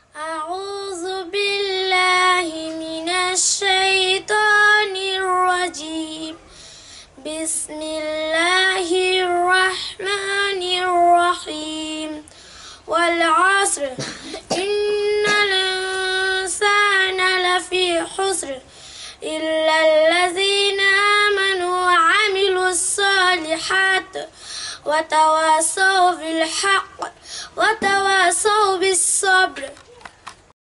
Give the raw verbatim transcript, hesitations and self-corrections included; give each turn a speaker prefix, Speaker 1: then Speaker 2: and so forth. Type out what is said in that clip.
Speaker 1: أعوذ بالله من الشيطان الرجيم. بسم الله الرحمن الرحيم. والعصر إن الإنسان لفي خسر إلا الذين آمنوا وعملوا الصالحات وتواصوا بالحق وتواصوا بالصبر.